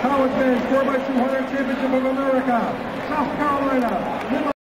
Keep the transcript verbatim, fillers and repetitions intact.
College Men's four by two hundred Championship of America, South Carolina.